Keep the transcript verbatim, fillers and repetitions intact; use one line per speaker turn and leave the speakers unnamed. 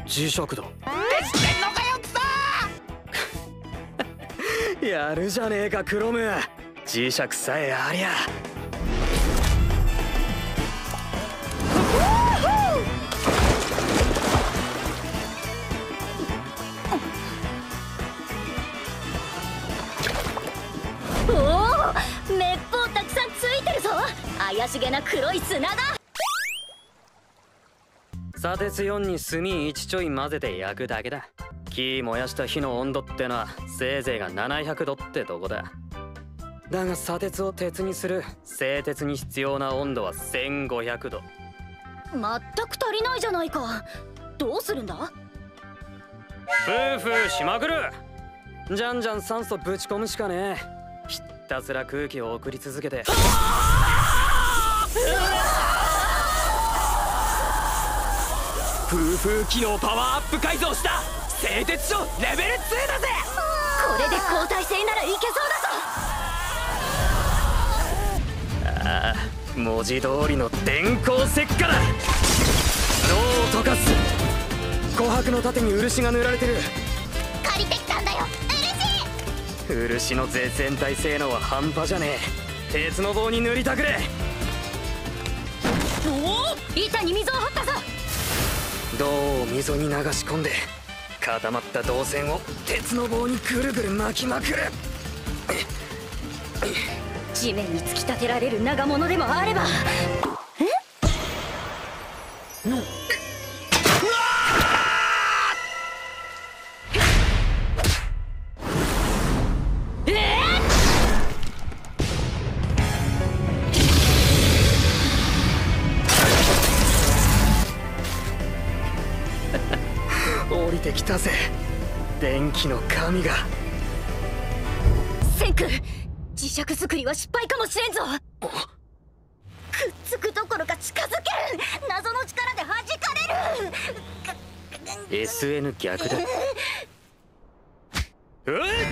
磁石だ。
って知ってんのかよくそ
やるじゃねえかクロム。磁石さえありゃ。
おお、めっぽうたくさんついてるぞ。怪しげな黒い砂だ。
砂鉄よんに炭いちちょい混ぜて焼くだけだ。木燃やした火の温度ってのはせいぜいがななひゃくどってとこだ。だが砂鉄を鉄にする製鉄に必要な温度はせんごひゃくど。
全く足りないじゃないか。どうするんだ。
フーフーしまくる。じゃんじゃん酸素ぶち込むしかねえ。ひたすら空気を送り続けて。フーフー機能パワーアップ改造した製鉄所レベルツーだぜ。
これで交代制ならいけそうだぞ。
ああ、文字通りの電光石火だ。銅を溶かす。琥珀の盾に漆が塗られてる。
借りてきたんだよ
漆の絶縁体性能は半端じゃねえ。鉄の棒に塗りたくれ。
おお、板に溝を掘ったぞ。
銅を溝に流し込んで固まった銅線を鉄の棒にぐるぐる巻きまくる。
地面に突き立てられる長物でもあれば。え、うん、
降りてきたぜ電気の神が。
センク、磁石作りは失敗かもしれんぞ。くっつくどころか近づける。謎の力で弾かれる。
エスエヌ 逆だ。うっ